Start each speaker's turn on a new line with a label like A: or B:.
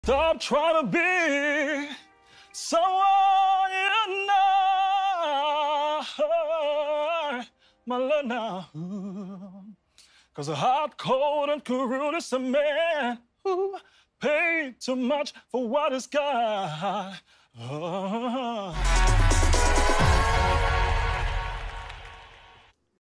A: Stop trying to be someone you're not, my love now. Cause a hot, cold, and cruel is a man who paid too much for what he's got.